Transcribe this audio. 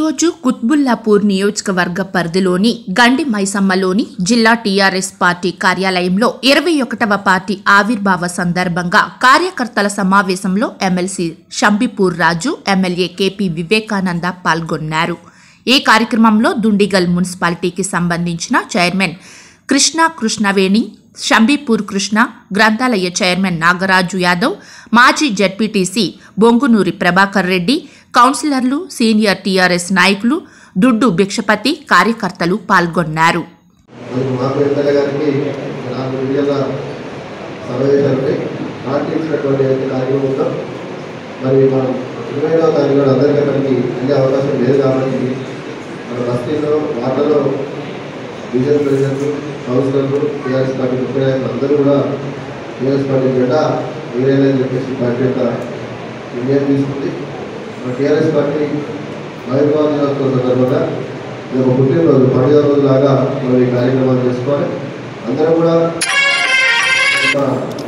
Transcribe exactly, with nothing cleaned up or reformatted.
ఈరోజు కుత్బుల్లాపూర్ నియోజకవర్గ పరిధిలోని గండి మైసమ్మలోని జిల్లా టీఆర్ఎస్ పార్టీ కార్యాలయంలో ఇరవై ఒకటవ పార్టీ ఆవిర్భావ సందర్భంగా కార్యకర్తల సమావేశంలో MLC Shambipur Raju, MLA KP Vivekananda పాల్గొన్నారు. ఈ కార్యక్రమంలో దుండిగల్ మున్సిపాలిటీకి సంబంధించిన చైర్మన్ కృష్ణ కృష్ణవేణి, షంబీపూర్ కృష్ణ, గ్రంథాలయ చైర్మన్ నాగరాజు యాదవ్, మాజీ జెడ్పీటీసీ బొంగునూరి ప్రభాకర్ రెడ్డి, కౌన్సిలర్లు, సీనియర్ టీఆర్ఎస్ నాయకులు, దుడ్డు భిక్షపతి, కార్యకర్తలు పాల్గొన్నారు. డివిజన్ ప్రెసిడెంట్లు, కౌన్సిలర్లు, టీఆర్ఎస్ పార్టీ ముఖ్య నాయకులు అందరూ కూడా టీఆర్ఎస్ పార్టీ జెండా వేరేదని చెప్పేసి పార్టీ యొక్క నిర్ణయం తీసుకుంది. మన టీఆర్ఎస్ పార్టీ ఆవిర్భావ దినోత్సవం సందర్భంగా ఇది ఒక పుట్టినరోజు, పండుగ రోజులాగా మనం ఈ కార్యక్రమాలు చేసుకోవాలి. అందరూ కూడా